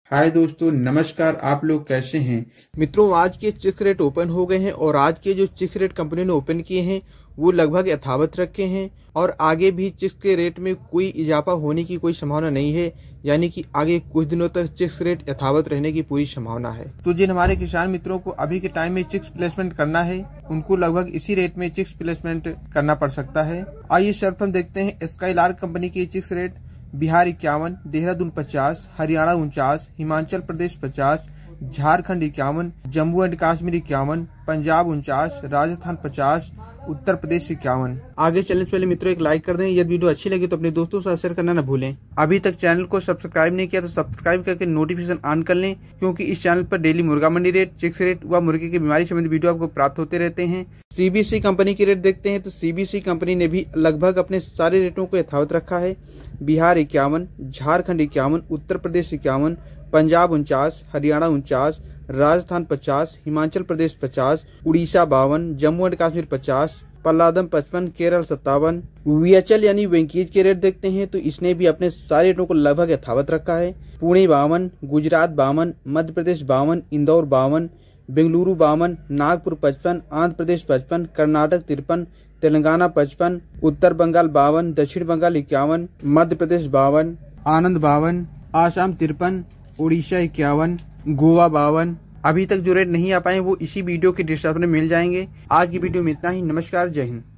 हाय दोस्तों, नमस्कार। आप लोग कैसे हैं? मित्रों, आज के चिक्स रेट ओपन हो गए हैं और आज के जो चिक्स रेट कंपनी ने ओपन किए हैं वो लगभग यथावत रखे हैं और आगे भी चिक्स के रेट में कोई इजाफा होने की कोई संभावना नहीं है। यानी कि आगे कुछ दिनों तक चिक्स रेट यथावत रहने की पूरी संभावना है। तो जिन हमारे किसान मित्रों को अभी के टाइम में चिक्स प्लेसमेंट करना है, उनको लगभग इसी रेट में चिक्स प्लेसमेंट करना पड़ सकता है। आइए सर्वप्रथम देखते हैं स्काईलार्क कंपनी की chicks rate. Bihar 51, Dehradun 50, Haryana 49, Himachal Pradesh 50, Jharkhand 51, Jammu and Kashmir 51, Punjab 49, Rajasthan 50, Uttar Pradesh 51। आगे चलने से पहले मित्रों एक लाइक कर दें। यदि वीडियो अच्छी लगी तो अपने दोस्तों से शेयर करना न भूलें। अभी तक चैनल को सब्सक्राइब नहीं किया तो सब्सक्राइब करके नोटिफिकेशन ऑन कर लें, क्योंकि इस चैनल पर डेली मुर्गा मंडी रेट, चिक्स रेट व मुर्गे की बीमारी संबंधी वीडियो आपको प्राप्त होते रहते हैं। सीबीसी कंपनी की रेट देखते हैं तो सीबीसी कंपनी ने भी लगभग अपने सारे रेटों को यथावत रखा है। बिहार 51, झारखंड 51, उत्तर प्रदेश 51, पंजाब 49, हरियाणा 49, राजस्थान 50, हिमाचल प्रदेश 50, उड़ीसा 52, जम्मू एंड कश्मीर 50, पल्लादम 55, केरल 57। वीएचएल यानी वेंकीज के रेट देखते हैं तो इसने भी अपने सारे रेटों को लगभग यथावत रखा है। पुणे 52, गुजरात 52, मध्य प्रदेश 52, इंदौर 52, बेंगलुरु 52, नागपुर 55, आंध्र प्रदेश 55, कर्नाटक 53, तेलंगाना 55, उत्तर बंगाल 52, दक्षिण बंगाल 51, मध्य प्रदेश 52, आनंद 52, आसाम 53, उड़ीसा 51, गोवा 52। अभी तक जो रेट नहीं आ पाए वो इसी वीडियो के डिस्क्रिप्शन में मिल जाएंगे। आज की वीडियो में इतना ही। नमस्कार, जय हिंद।